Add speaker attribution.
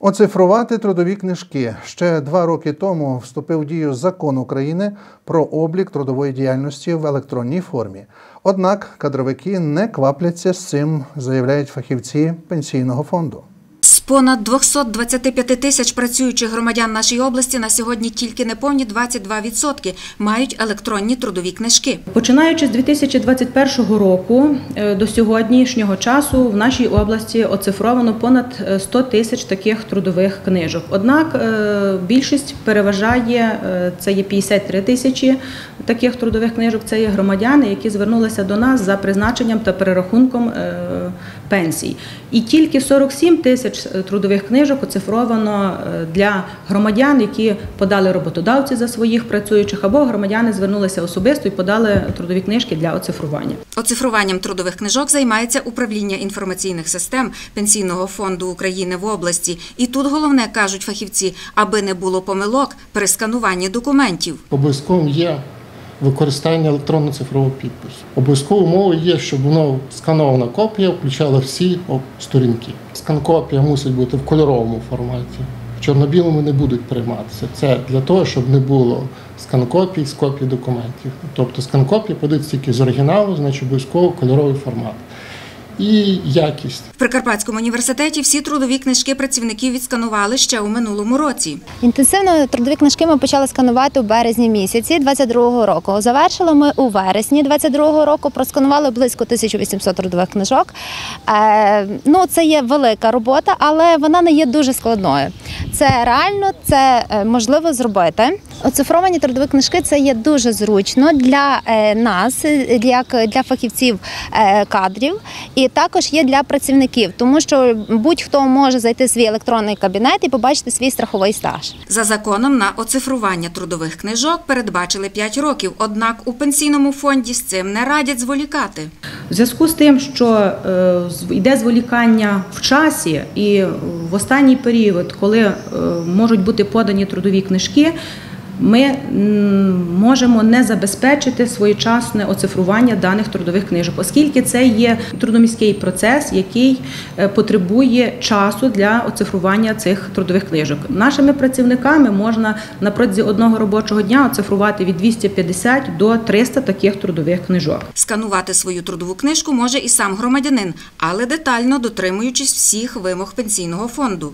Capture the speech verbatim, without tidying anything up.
Speaker 1: Оцифрувати трудові книжки. Ще два роки тому вступив в дію Закон України про облік трудової діяльності в електронній формі. Однак кадровики не квапляться з цим, заявляють фахівці Пенсійного фонду.
Speaker 2: З понад двохсот двадцяти п'яти тисяч працюючих громадян нашої області на сьогодні тільки неповні двадцять два відсотки мають електронні трудові книжки.
Speaker 3: Починаючи з дві тисячі двадцять першого року до сьогоднішнього часу в нашій області оцифровано понад сто тисяч таких трудових книжок. Однак більшість переважає, це є п'ятдесят три тисячі таких трудових книжок, це є громадяни, які звернулися до нас за призначенням та перерахунком пенсій. І тільки сорок сім тисяч трудових книжок оцифровано для громадян, які подали роботодавці за своїх працюючих, або громадяни звернулися особисто і подали трудові книжки для оцифрування.
Speaker 2: Оцифруванням трудових книжок займається управління інформаційних систем Пенсійного фонду України в області. І тут головне, кажуть фахівці, аби не було помилок при скануванні документів.
Speaker 4: Обов'язковим є використання електронно-цифрового підпису. Обов'язковою умовою є, щоб воно сканована копія включала всі сторінки. Скан-копія мусить бути в кольоровому форматі. В чорно-білому не будуть прийматися. Це для того, щоб не було скан-копій з копій документів. Тобто скан-копія подається тільки з оригіналу, значить обов'язково кольоровий формат. І якість.
Speaker 2: В Прикарпатському університеті всі трудові книжки працівників відсканували ще у минулому році.
Speaker 5: Інтенсивно трудові книжки ми почали сканувати у березні місяці двадцять другого року. Завершили ми у вересні двадцять другого року, просканували близько тисяча вісімсот трудових книжок. Е, ну, це є велика робота, але вона не є дуже складною. Це реально, це можливо зробити. Оцифровані трудові книжки – це є дуже зручно для нас, як для фахівців кадрів, і також є для працівників, тому що будь-хто може зайти в свій електронний кабінет і побачити свій страховий стаж.
Speaker 2: За законом на оцифрування трудових книжок передбачили п'ять років, однак у Пенсійному фонді з цим не радять зволікати.
Speaker 3: В зв'язку з тим, що йде зволікання в часі і в останній період, коли можуть бути подані трудові книжки, ми можемо не забезпечити своєчасне оцифрування даних трудових книжок, оскільки це є трудоміський процес, який потребує часу для оцифрування цих трудових книжок. Нашими працівниками можна на протязі одного робочого дня оцифрувати від двохсот п'ятдесят до трьохсот таких трудових книжок.
Speaker 2: Сканувати свою трудову книжку може і сам громадянин, але детально дотримуючись всіх вимог Пенсійного фонду.